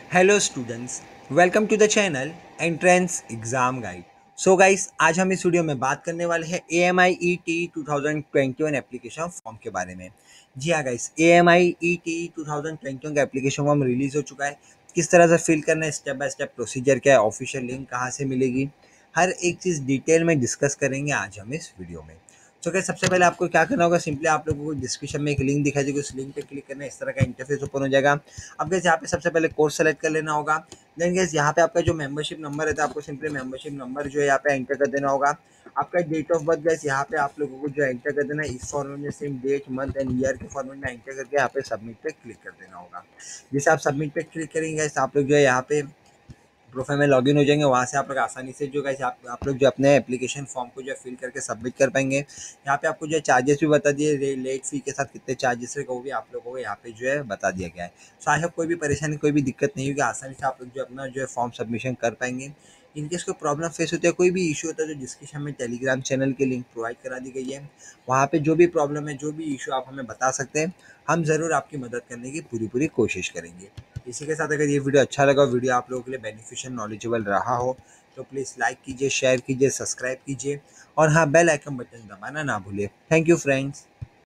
Hello students, welcome to the channel entrance exam guide. So guys, आज हम इस video में बात करने वाले हैं AMIET 2021 एप्लीकेशन फॉर्म के बारे में। जी हाँ गाइस, AMIET 2021 का एप्लीकेशन फॉर्म रिलीज हो चुका है। किस तरह से फिल करना है, स्टेप बाय स्टेप प्रोसीजर क्या है, ऑफिशियल लिंक कहाँ से मिलेगी, हर एक चीज़ डिटेल में डिस्कस करेंगे आज हम इस वीडियो में। तो क्या सबसे पहले आपको क्या करना होगा, सिंपली आप लोगों को डिस्क्रिप्शन में एक लिंक दिखाई देगी, उस लिंक पे क्लिक करना है, इस तरह का इंटरफेस ओपन हो जाएगा। अब गाइस यहाँ पे सबसे पहले कोर्स सेलेक्ट कर लेना होगा। देन गाइस यहाँ पे आपका जो मेंबरशिप नंबर रहता है, आपको सिंपली मेंबरशिप नंबर जो है यहाँ पे एंटर कर देना होगा। आपका डेट ऑफ बर्थ गाइस यहाँ पे आप लोगों को जो एंटर कर देना है, इस फॉर्मेट में same date month and year के फॉर्मेट में एंटर करके यहाँ पे सबमिट पे क्लिक कर देना होगा। जैसे आप सबमिट पे क्लिक करेंगे गाइस, आप लोग जो है यहाँ पे प्रोफाइल में लॉगिन हो जाएंगे। वहाँ से आप लोग आसानी से जो गाइस आप लोग जो अपने एप्लीकेशन फॉर्म को जो है फिल करके सबमिट कर पाएंगे। यहाँ पे आपको जो है चार्जेस भी बता दिए, लेट फी के साथ कितने चार्जेस है वो भी आप लोगों को यहाँ पे जो है बता दिया गया है। सो आई होप कोई भी परेशानी कोई भी दिक्कत नहीं होगी, आसानी से आप लोग जो अपना जो है फॉर्म सबमिशन कर पाएंगे। इनकेस कोई प्रॉब्लम फेस होती है, कोई भी इशू होता है, तो डिस्क्रिप्शन में टेलीग्राम चैनल की लिंक प्रोवाइड करा दी गई है। वहाँ पे जो भी प्रॉब्लम है, जो भी इशू आप हमें बता सकते हैं, हम ज़रूर आपकी मदद करने की पूरी पूरी कोशिश करेंगे। इसी के साथ अगर ये वीडियो अच्छा लगा, वीडियो आप लोगों के लिए बेनिफिशियल नॉलेजेबल रहा हो, तो प्लीज़ लाइक कीजिए, शेयर कीजिए, सब्सक्राइब कीजिए और हाँ, बेल आइकन बटन दबाना ना भूलिए। Thank you friends.